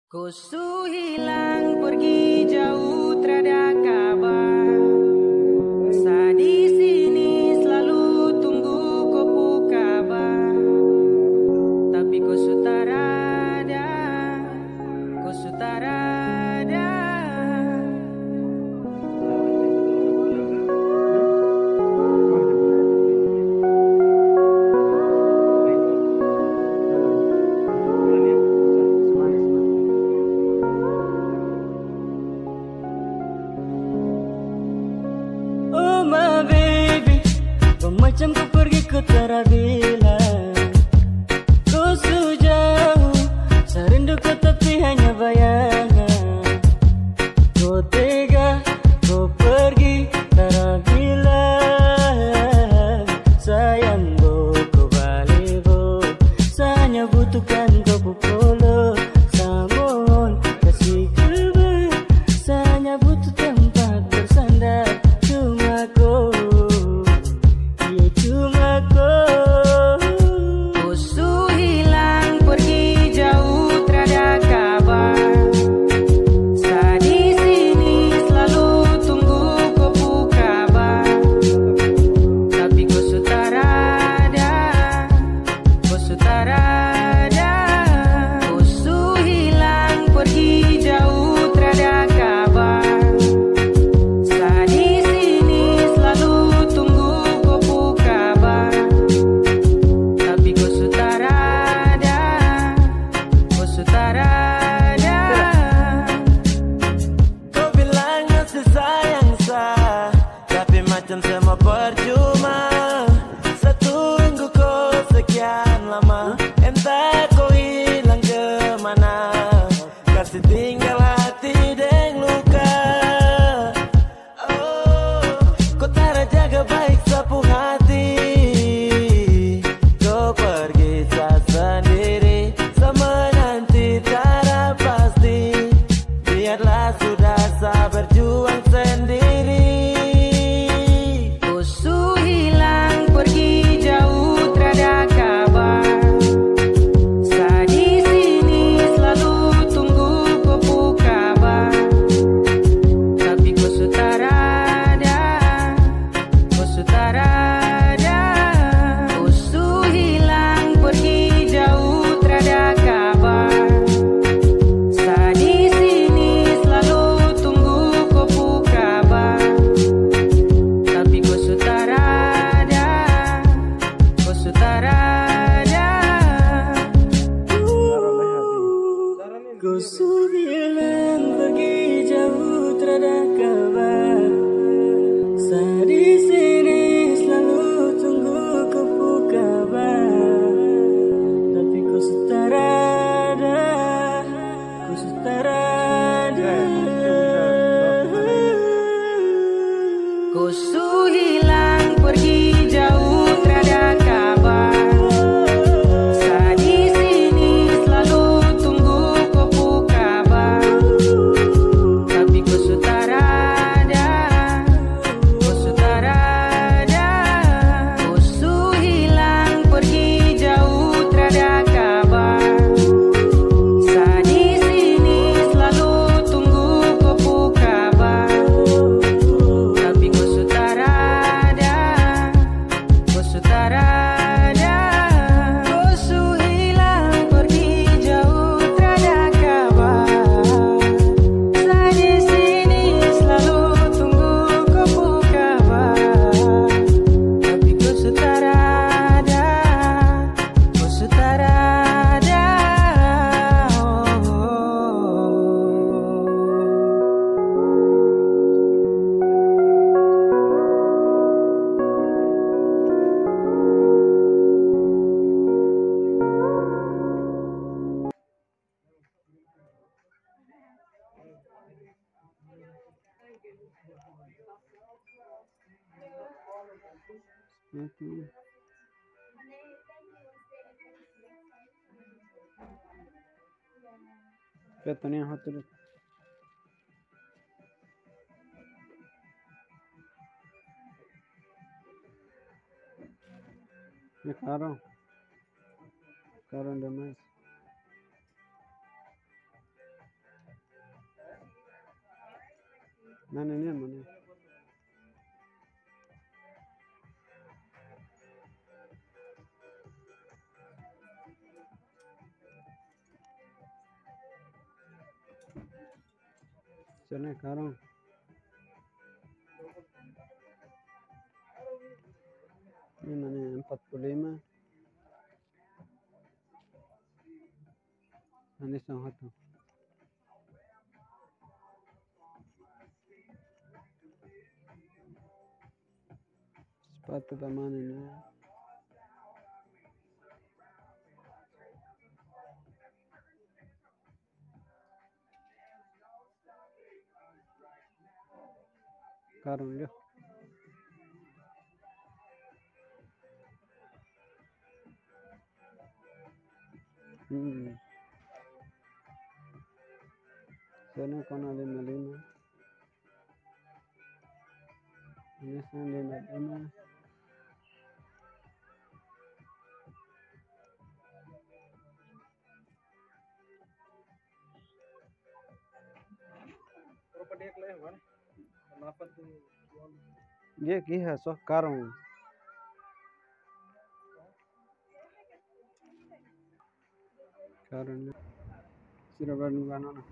Kosu hilang pergi jauh trada kabar. Sa di sini selalu tunggu kopu kabar. Tapi kosu tarada, kosu tarada. Oh my baby, macam kau pergi ke tiada bilang. Kau sejauh, serindu kau tapi hanya bayangan. Kau tega, kau pergi tiada bilang. Sayang kau balik bo, saya hanya butuhkan kau pukul. Samohon kasih kabar, saya hanya butuh tempat bersandar. Cuma kau, ya cuma kau. Kosu hilang pergi jauh trada kabar. Sa di sini selalu tunggu kopu kabar. Tapi kosu tarada, kosu tarada. Kosu hilang pergi jauh trada kabar. Sa di sini selalu tunggu kopu kabar. Tapi kosu tarada, kosu tarada. Kau bilang masih sayang sah, tapi macam semua percuma. Saya tunggu kau sekian lama, entah kau hilang kemana. Kasih tinggal hati deng luka. Oh, kau tak jaga baik sapu hati. Kau pergi saya sendiri, sama nanti tak pasti. Biarlah sudah saya berjuang sendiri. Kosu hilang pergi jauh trada kabar. Sa di sini selalu tunggu kopu kabar. Tapi kosu tarada, kosu tarada. Kosu hilang pergi jauh trada kabar. Sa di sini selalu tunggu kopu kabar. Tapi kosu tarada, kosu tarada. Kosu hilang pergi jauh trada kabar. Sa di sini selalu tunggu kopu kabar. Tapi kosu tarada, kosu tarada. Kosu hilang pergi jauh trada kabar. Sa di sini selalu tunggu kopu kabar. Tapi kosu tarada, kosu tarada. Kosu hilang pergi jauh trada kabar. Sa di sini selalu tunggu kopu kabar. Tapi kosu tarada, kosu tarada. Kosu hilang pergi jauh trada kabar. Sa di sini selalu tunggu kopu kabar. Tapi kosu tarada, kosu tarada. Betania hotel. Me caro demais. Mana ni mana? Sana karang. Ini mana 45. Ini 1. Sepatu mana ni? Karang dia. Sana kona 55. Ini sana 55. Ye ki hai so karang. Karang dia. Sira baru mana?